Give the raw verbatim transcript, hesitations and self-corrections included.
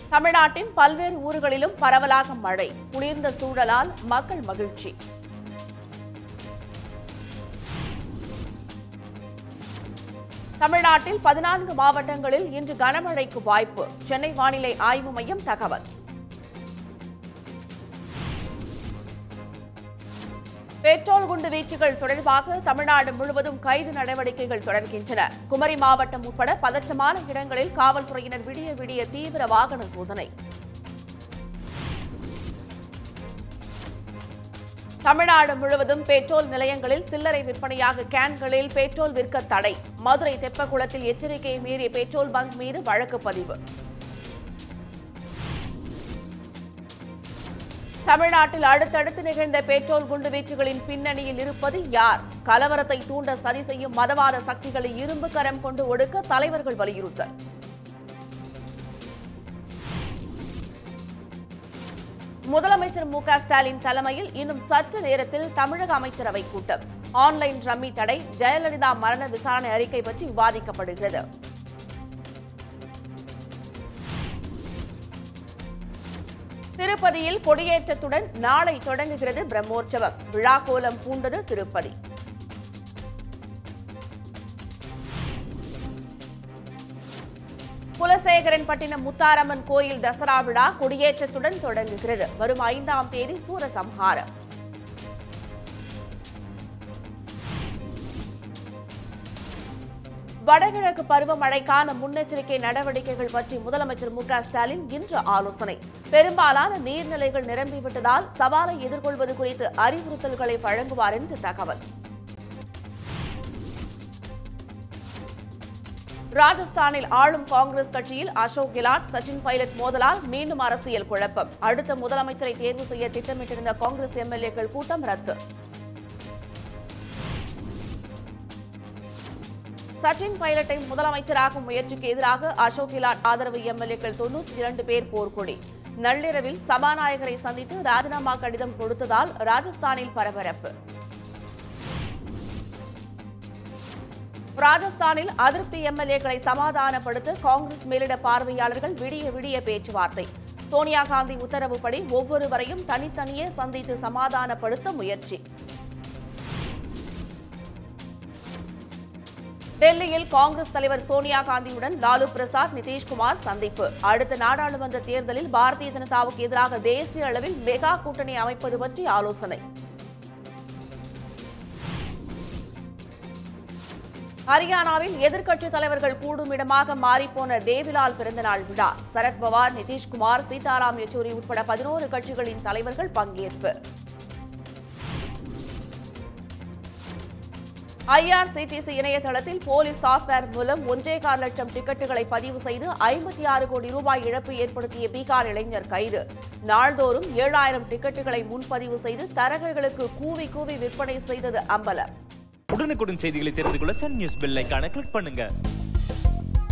தமிழ்நாட்டின் பல்வேறு ஊர்களிலும் பரவலாக மழை, குளிர்ந்த சூழலால் மக்கள் மகிழ்ச்சி. தமிழ்நாட்டில் பதினான்கு மாவட்டங்களில் இன்று கனமழைக்கு வாய்ப்பு, சென்னை வானிலை ஆய்வு மையம் தகவல். பெட்ரோல் குண்டு வீச்சுகள் தொடர்பாக தமிழ்நாடு முழுவதும் கைது நடவடிக்கைகள் தொடர்கின்றன. குமரி மாவட்டம் உட்பட பதற்றமான இடங்களில் காவல்துறையினர் விடிய விடிய தீவிர வாகன சோதனை. தமிழ்நாடு முழுவதும் பெட்ரோல் நிலையங்களில் சில்லறை விற்பனையாக கேன்களில் பெட்ரோல் விற்க தடை. மதுரை தெப்பக்குளத்தில் எச்சரிக்கையை மீறிய பெட்ரோல் பங்க் மீது வழக்கு பதிவு. தமிழ்நாட்டில் அடுத்தடுத்து நிகழ்ந்த பெட்ரோல் குண்டுவீச்சுகளின் பின்னணியில் இருப்பது யார்? கலவரத்தை தூண்ட சதி செய்யும் மதவாத சக்திகளை இரும்பு கரம் கொண்டு ஒடுக்க தலைவர்கள் வலியுறுத்தல். முதலமைச்சர் மு க ஸ்டாலின் தலைமையில் இன்னும் சற்று நேரத்தில் தமிழக அமைச்சரவை கூட்டம். ஆன்லைன் ரம்மி தடை, ஜெயலலிதா மரண விசாரணை அறிக்கை பற்றி விவாதிக்கப்படுகிறது. திருப்பதியில் கொடியேற்றத்துடன் நாளை தொடங்குகிறது பிரம்மோற்சவம். விழா கோலம் பூண்டது திருப்பதி. குலசேகரன்பட்டினம் முத்தாரம்மன் கோயில் தசரா விழா கொடியேற்றத்துடன் தொடங்குகிறது. வரும் ஐந்தாம் தேதி சூரசம்ஹாரம். வடகிழக்கு பருவமழைக்கான முன்னெச்சரிக்கை நடவடிக்கைகள் பற்றி முதலமைச்சர் மு க ஸ்டாலின் இன்று ஆலோசனை. பெரும்பாலான நீர்நிலைகள் நிரம்பிவிட்டதால் சவாலை எதிர்கொள்வது குறித்து அறிவுறுத்தல்களை வழங்குவார் என்று தகவல். ராஜஸ்தானில் ஆளும் காங்கிரஸ் கட்சியில் அசோக் கெலாட், சச்சின் பைலட் மோதலால் மீண்டும் அரசியல் குழப்பம். அடுத்த முதலமைச்சரை தேர்வு செய்ய திட்டமிட்டிருந்த காங்கிரஸ் எம்எல்ஏக்கள் கூட்டம் ரத்து. சச்சின் பைலட்டை முதலமைச்சராகும் முயற்சிக்கு எதிராக அசோக் கெலாட் ஆதரவு எம்எல்ஏக்கள் தொன்னூற்றி இரண்டு பேர் போர்க்கொடி. நள்ளிரவில் சபாநாயகரை சந்தித்து ராஜினாமா கடிதம் கொடுத்ததால் ராஜஸ்தானில் பரபரப்பு. ராஜஸ்தானில் அதிருப்தி எம்எல்ஏக்களை சமாதானப்படுத்த காங்கிரஸ் மேலிட பார்வையாளர்கள் விடிய விடிய பேச்சுவார்த்தை. சோனியா காந்தி உத்தரவுப்படி ஒவ்வொருவரையும் தனித்தனியே சந்தித்து சமாதானப்படுத்த முயற்சி. டெல்லியில் காங்கிரஸ் தலைவர் சோனியா காந்தியுடன் லாலு பிரசாத், நிதிஷ்குமார் சந்திப்பு. அடுத்த நாடாளுமன்ற தேர்தலில் பாரதிய ஜனதாவுக்கு எதிராக தேசிய அளவில் மெகா கூட்டணி அமைப்பது பற்றி ஆலோசனை. ஹரியானாவில் எதிர்க்கட்சித் தலைவர்கள் கூடும் இடமாக மாறிப்போன தேவிலால் பிறந்தநாள் விழா. சரத்பவார், நிதிஷ்குமார், சீதாராம் யெச்சூரி உட்பட பதினோரு கட்சிகளின் தலைவர்கள் பங்கேற்பு. I R C T C இணையதளத்தில் போலி சாப்ட்வேர் மூலம் ஒன்றே கால் லட்சம் டிக்கெட்டுகளை பதிவு செய்து ஐம்பத்தி ஆறு கோடி ரூபாய் இழப்பு ஏற்படுத்திய பீகார் இளைஞர் கைது. நாள்தோறும் ஏழாயிரம் டிக்கெட்டுகளை முன்பதிவு செய்து தரகர்களுக்கு கூவி கூவி விற்பனை செய்தது அம்பலம். உடனுக்குடன் செய்திகளை தெரிந்து கொள்ள சன் நியூஸ் பெல் ஐகானை கிளிக் பண்ணுங்க.